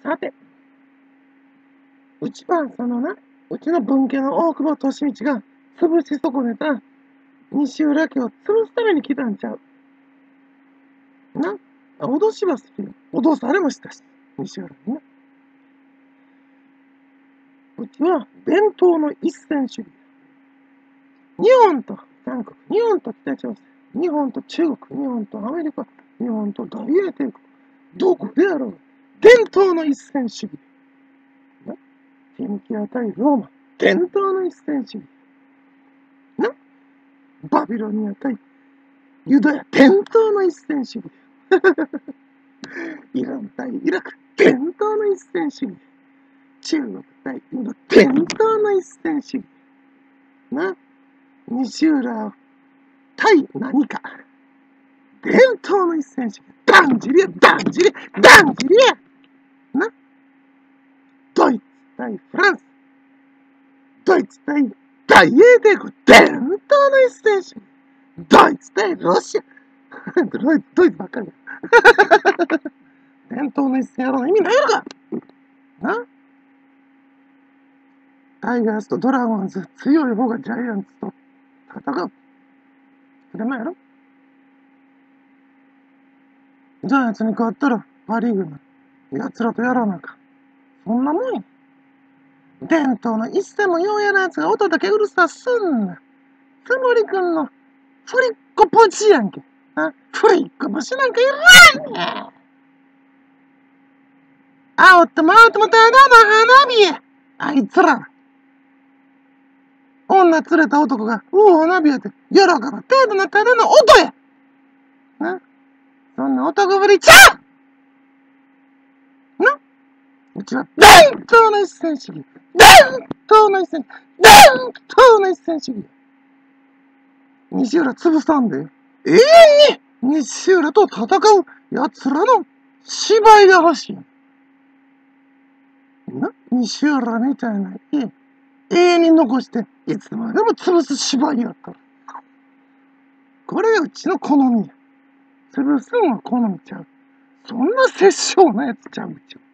さて、うちはうちの分家の大久保利通が潰し損ねた西浦家を潰すために来たんちゃう。脅しは好きよ。脅されもしたし、西浦にな。うちは伝統の一戦主義。日本と韓国、日本と北朝鮮、日本と中国、日本とアメリカ、日本と大英帝国、どこであろう。伝統の一戦主義。フィニキア対ローマ、伝統の一戦主義。バビロニア対ユダヤ、伝統の一戦主義。イラン対イラク、伝統の一戦主義。中国対インド、伝統の一戦主義。西浦対何か。伝統の一戦主義。だんじりや。ドイツ対フランス。ドイツ対大英帝国。伝統の一戦主義。ドイツ対ロシア。ドイツばっかりだ。伝統の一戦やろうの意味ないのか。タイガースとドラゴンズ、強い方がジャイアンツと戦う。それもやろ。ジャイアンツに勝ったらパ・リーグの奴らとやらなんか。そんなもんや。伝統の一戦もようやるやつが音だけうるさすんな。つもりくんのフリッコポチやんけ。フリッコポチなんかいらんねん。あおってもあおってもただの花火や。あいつら。女連れた男が、花火やって、喜ぶ程度のただの音や。そんな男ぶりちゃう。うちは伝統の一戦主義。伝統の一戦主義。西浦潰さんで、永遠に西浦と戦う奴らの芝居が欲しい。西浦みたいな永遠に残して、いつまでも潰す芝居やったら。これがうちの好みや。潰すんは好みちゃう。そんな殺生なやつちゃう。